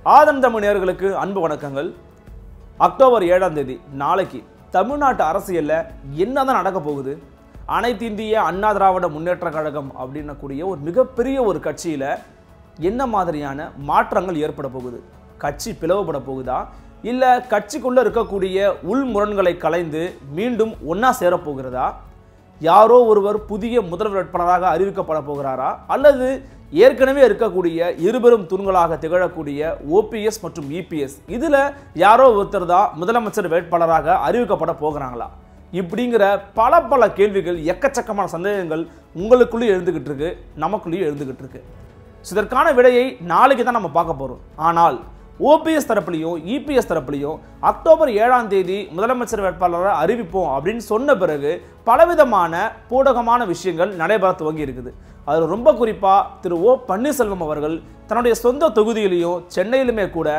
ஆதன் தமிழ் நேயர்களுக்கு அன்பு வணக்கங்கள். அக்டோபர் 7ஆம் தேதி நாளைக்கு தமிழ்நாட்டு அரசியல்ல என்னதான் நடக்க போகுது? அனைத்து இந்திய அண்ணா திராவிட முன்னேற்ற கழகம் அப்படின்னக்கூடிய ஒரு மிகப்பெரிய ஒரு கட்சியில என்ன மாதிரியான மாற்றங்கள் ஏற்பட போகுது? கட்சி பிளவுபட போகுதா, இல்ல கட்சிக்குள்ள இருக்கக்கூடிய உள் முரண்களை கலைந்து மீண்டும் ஒன்னா சேர போகிறதா? யாரோ ஒருவர் புதிய முதல்வர் வேட்பாளராக அறிவிக்கப்பட போகிறாரா, அல்லது ஏற்கனவே இருக்கக்கூடிய இருபெரும் தூண்களாக திகழக்கூடிய OPS மற்றும் EPS இதுல யாரோ ஒருத்தர் தான் முதலமைச்சர் வேட்பாளராக அறிவிக்கப்பட போகிறாங்களா? இப்படிங்கிற பல கேள்விகள், எக்கச்சக்கமான சந்தேகங்கள் உங்களுக்குள்ளேயும் எழுந்துகிட்டு இருக்கு, நமக்குள்ளேயும் எழுந்துகிட்டு இருக்கு. இதற்கான விடையை நாளைக்கு தான் நம்ம பார்க்க போறோம். ஆனால் OPS தரப்புலையும் EPS தரப்புலையும் அக்டோபர் 7ஆம் தேதி முதலமைச்சர் வேட்பாளரை அறிவிப்போம் அப்படின்னு சொன்ன பிறகு பலவிதமான பூடகமான விஷயங்கள் நடைபெற துவங்கி இருக்குது. அதில் ரொம்ப குறிப்பாக திரு ஓ பன்னீர்செல்வம் அவர்கள் தன்னுடைய சொந்த தொகுதியிலையும் சென்னையிலுமே கூட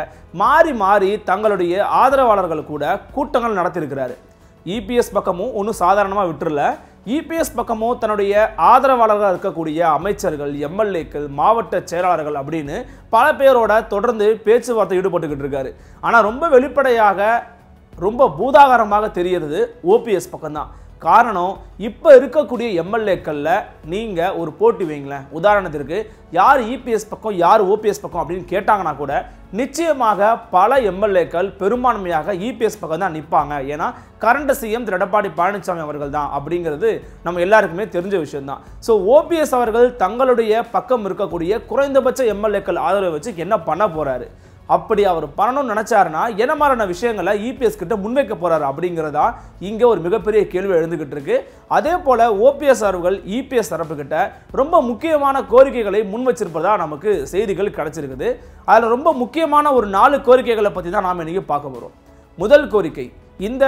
மாறி தங்களுடைய ஆதரவாளர்கள் கூட கூட்டங்கள் நடத்தியிருக்கிறாரு. EPS பக்கமும் ஒன்றும் சாதாரணமாக விட்டுறல, EPS பக்கமும் தன்னுடைய ஆதரவாளர்களாக இருக்கக்கூடிய அமைச்சர்கள், MLAக்கள், மாவட்ட செயலாளர்கள் அப்படின்னு பல பேரோட தொடர்ந்து பேச்சுவார்த்தை ஈடுபட்டுக்கிட்டு இருக்காரு. ஆனால் ரொம்ப வெளிப்படையாக ரொம்ப பூதாகாரமாக தெரிகிறது OPS பக்கம்தான். காரணம், இப்போ இருக்கக்கூடிய MLAக்களில் நீங்கள் ஒரு போட்டி வைங்களேன். உதாரணத்திற்கு யார் EPS பக்கம் யார் OPS பக்கம் அப்படின்னு கேட்டாங்கன்னா கூட நிச்சயமாக பல MLAக்கள் பெரும்பான்மையாக EPS பக்கம் தான் நிற்பாங்க. ஏன்னா கரண்ட் CM திரு எடப்பாடி பழனிசாமி அவர்கள் தான் அப்படிங்கிறது நம்ம எல்லாருக்குமே தெரிஞ்ச விஷயம்தான். ஸோ OPS அவர்கள் தங்களுடைய பக்கம் இருக்கக்கூடிய குறைந்தபட்ச MLAக்கள் ஆதரவை வச்சு என்ன பண்ண போறாரு, அப்படி அவர் பண்ணணும்னு நினைச்சாருன்னா என்ன மாதிரியான விஷயங்களை EPS கிட்ட முன்வைக்க போறாரு அப்படிங்கிறதா இங்க ஒரு மிகப்பெரிய கேள்வி எழுந்துகிட்டு இருக்கு. அதே போல OPS அவர்கள் EPS தரப்பு கிட்ட ரொம்ப முக்கியமான கோரிக்கைகளை முன் வச்சிருப்பதா நமக்கு செய்திகள் கிடைச்சிருக்குது. அதுல ரொம்ப முக்கியமான ஒரு 4 கோரிக்கைகளை பத்தி தான் நாம இன்னைக்கு பார்க்க போறோம். முதல் கோரிக்கை, இந்த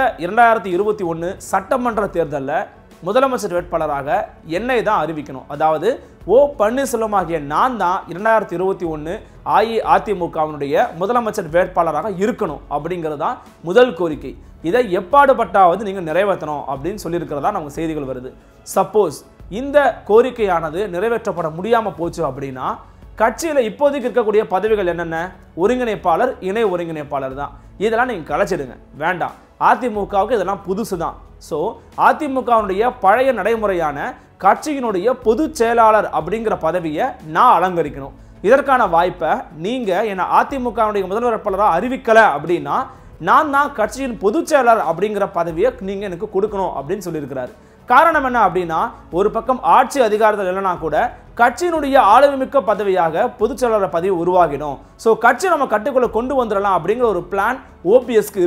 2021 சட்டமன்ற தேர்தலில் முதலமைச்சர் வேட்பாளராக என்னை தான் அறிவிக்கணும். அதாவது ஓ பன்னீர்செல்வம் ஆகிய நான் தான் 2021 AIADMKவினுடைய முதலமைச்சர் வேட்பாளராக இருக்கணும் அப்படிங்கிறது தான் முதல் கோரிக்கை. இதை எப்பாடுபட்டாவது நீங்கள் நிறைவேற்றணும் அப்படின்னு சொல்லியிருக்கிறதா நமக்கு செய்திகள் வருது. சப்போஸ் இந்த கோரிக்கையானது நிறைவேற்றப்பட முடியாமல் போச்சு அப்படின்னா கட்சியில் இப்போதைக்கு இருக்கக்கூடிய பதவிகள் என்னென்ன? ஒருங்கிணைப்பாளர், இணை ஒருங்கிணைப்பாளர் தான். இதெல்லாம் நீங்கள் கலைச்சிடுங்க, வேண்டாம். அதிமுகவுக்கு இதெல்லாம் புதுசு தான். ஸோ அதிமுகவுடைய பழைய நடைமுறையான கட்சியினுடைய பொதுச் செயலாளர் அப்படிங்கிற பதவியை நான் அலங்கரிக்கணும். இதற்கான வாய்ப்பை நீங்கள் என்னை அதிமுகவுடைய முதல்வர் வேட்பாளராக அறிவிக்கலை அப்படின்னா நான் தான் கட்சியின் பொதுச் செயலாளர் அப்படிங்கிற பதவியை நீங்கள் எனக்கு கொடுக்கணும் அப்படின்னு சொல்லியிருக்கிறாரு. காரணம் என்ன அப்படின்னா, ஒரு பக்கம் ஆட்சி அதிகாரத்தில் இல்லைனா கூட கட்சியினுடைய ஆளுமைமிக்க பதவியாக பொதுச் செயலாளர் பதவி உருவாகிடும். ஸோ கட்சி நம்ம கட்டுக்குள்ள கொண்டு வந்துடலாம் அப்படிங்கிற ஒரு பிளான் OPSக்கு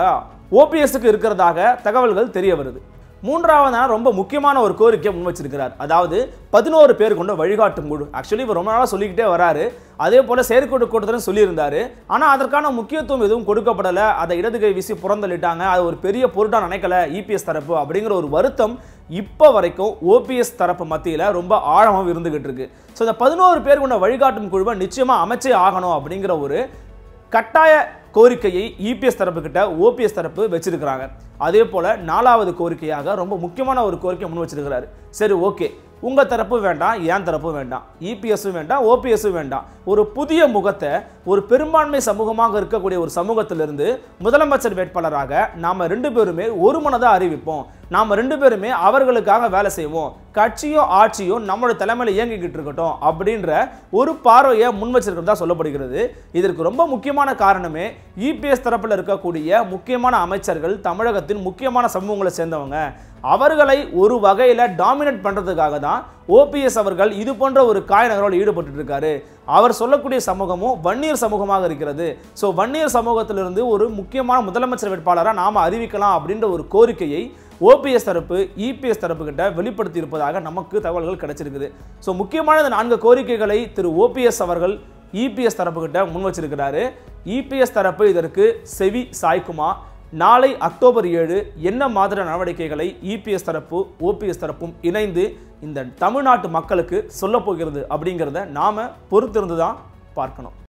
இருக்கிறதாக தகவல்கள் தெரிய வருது. மூன்றாவதான ரொம்ப முக்கியமான ஒரு கோரிக்கை முன் வச்சிருக்கிறார். அதாவது 11 பேர் கொண்ட வழிகாட்டும் குழு. ஆக்சுவலி இவர் ரொம்ப நாளாக சொல்லிக்கிட்டே வராரு. அதே போல செயற்குழு கூட்டத்திலும் சொல்லியிருந்தாரு. ஆனால் அதற்கான முக்கியத்துவம் எதுவும் கொடுக்கப்படலை. அதை இடது கை வீசி புறந்தள்ளிட்டாங்க. அது ஒரு பெரிய பொருட்டாக நினைக்கல EPS தரப்பு அப்படிங்கிற ஒரு வருத்தம் இப்போ வரைக்கும் OPS தரப்பு மத்தியில் ரொம்ப ஆழமாக இருந்துகிட்டு இருக்கு. ஸோ இந்த 11 பேர் கொண்ட வழிகாட்டும் குழுவை நிச்சயமாக அமைச்சே ஆகணும் அப்படிங்கிற ஒரு கட்டாய கோரிக்கையை EPS தரப்பு கிட்ட OPS தரப்பு வச்சிருக்கிறாங்க. அதே போல 4வது கோரிக்கையாக ரொம்ப முக்கியமான ஒரு கோரிக்கை முன் வச்சிருக்கிறாரு. சரி, ஓகே, உங்க தரப்பு வேண்டாம், என் தரப்பு வேண்டாம், EPSும் வேண்டாம், OPSும் வேண்டாம். ஒரு புதிய முகத்தை, ஒரு பெரும்பான்மை சமூகமாக இருக்கக்கூடிய ஒரு சமூகத்திலிருந்து முதலமைச்சர் வேட்பாளராக நாம 2 பேருமே ஒரு மனதா அறிவிப்போம். நாம 2 பேருமே அவர்களுக்காக வேலை செய்வோம். கட்சியும் ஆட்சியும் நம்மளோட தலைமையில இயங்கிக்கிட்டு இருக்கட்டும் அப்படின்ற ஒரு பார்வையை முன் வச்சிருக்கிறதா சொல்லப்படுகிறது. இதற்கு ரொம்ப முக்கியமான காரணமே EPS தரப்பில் இருக்கக்கூடிய முக்கியமான அமைச்சர்கள் தமிழகத்தின் முக்கியமான சமூகங்களை சேர்ந்தவங்க. அவர்களை ஒரு வகையில் டாமினேட் பண்றதுக்காக தான் OPS அவர்கள் இது போன்ற ஒரு காய் நகரோடு ஈடுபட்டு இருக்காரு. அவர் சொல்லக்கூடிய சமூகமும் வன்னியர் சமூகமாக இருக்கிறது. ஸோ வன்னியர் சமூகத்திலிருந்து ஒரு முக்கியமான முதலமைச்சர் வேட்பாளராக நாம அறிவிக்கலாம் அப்படின்ற ஒரு கோரிக்கையை OPS தரப்பு EPS தரப்பு கிட்ட வெளிப்படுத்தி இருப்பதாக நமக்கு தகவல்கள் கிடைச்சிருக்குது. ஸோ முக்கியமான இந்த 4 கோரிக்கைகளை திரு OPS அவர்கள் EPS தரப்பு கிட்ட முன் வச்சிருக்கிறாரு. EPS தரப்பு இதற்கு செவி சாய்க்குமா? நாளை அக்டோபர் 7 என்ன மாதிரியான நடவடிக்கைகளை EPS தரப்பு OPS தரப்பும் இணைந்து இந்த தமிழ்நாட்டு மக்களுக்கு சொல்ல போகிறது அப்படிங்கிறத நாம பொறுத்திருந்து தான் பார்க்கணும்.